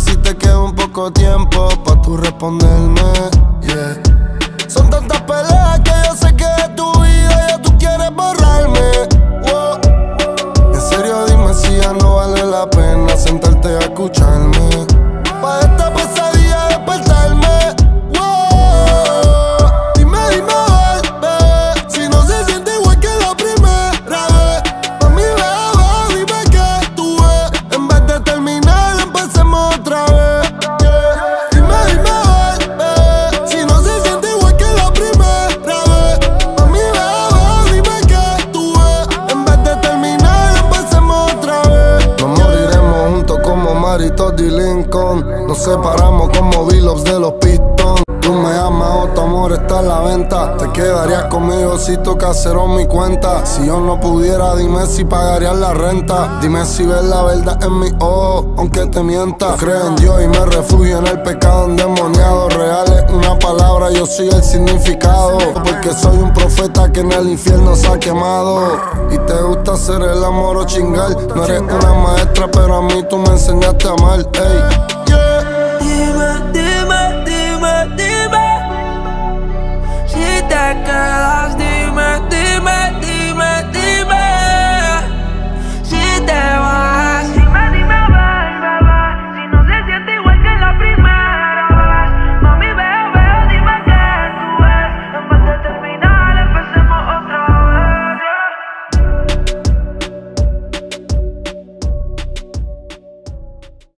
si te queda un poco tiempo pa' tú responderme, yeah. Son tantas peleas que yo sé que de tu vida ya tú quieres borrarme, wow. En serio dime si ya no vale la pena sentarte a escucharme, pa' esta pesadilla despertarme, wow. Dime, bebé, si no se siente igual que la primera vez. Mami, bebé, dime que tú ves. En vez de terminar, empecemos otra vez, yeah. Dime, bebé, si no se siente igual que la primera vez. Mami, bebé, dime que tú ves. En vez de terminar, empecemos otra vez, yeah. Nos moriremos juntos como Maritos y Lincoln. Nos separamos como Billups de los Pistons. Tú me amas o tu amor está a la venta. Te quedarías conmigo si toca cero mi cuenta. Si yo no pudiera, dime si pagarías la renta. Dime si ves la verdad en mis ojos, aunque te mienta. Creo en Dios y me refugio en el pecado endemoniado. Real es una palabra, yo soy el significado. Porque soy un profeta que en el infierno se ha quemado. Y te gusta hacer el amor o chingar. No eres una maestra, pero a mí tú me enseñaste a amar, ey.